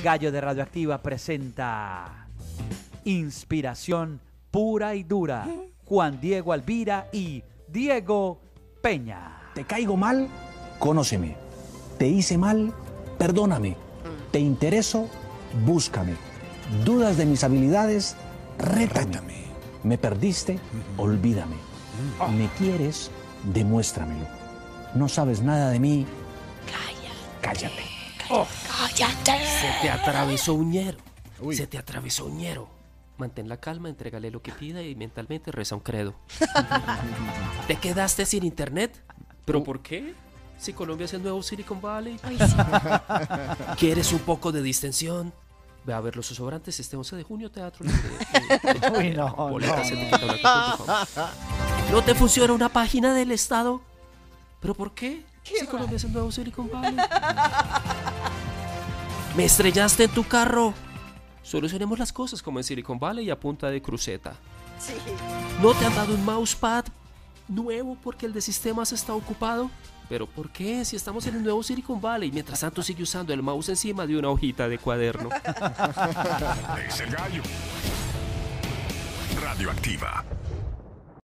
Gallo de Radioactiva presenta Inspiración Pura y Dura. Juan Diego Alvira y Diego Peña. Te caigo mal, conóceme. Te hice mal, perdóname. Te intereso, búscame. Dudas de mis habilidades, rétame. Me perdiste, olvídame. Me quieres, demuéstramelo. No sabes nada de mí, cállate. ¡Cállate! Se te atravesó un ñero. Se te atravesó un ñero. Mantén la calma, entrégale lo que pida y mentalmente reza un credo. ¿Te quedaste sin internet? ¿Pero por qué? Si Colombia es el nuevo Silicon Valley. Ay, sí. ¿Quieres un poco de distensión? Ve a ver Los Osobrantes este 11 de junio, Teatro Libre. Uy, no, Boletas, no. etiqueta blanca, por favor. ¿No te funciona una página del Estado? ¿Pero por qué? Si Colombia es el nuevo Silicon Valley. ¿Me estrellaste en tu carro? Solucionemos las cosas como en Silicon Valley y a punta de cruceta. Sí. ¿No te han dado un mousepad nuevo porque el de sistemas está ocupado? ¿Pero por qué? Si estamos en el nuevo Silicon Valley. Mientras tanto sigue usando el mouse encima de una hojita de cuaderno. Es el gallo. Radioactiva.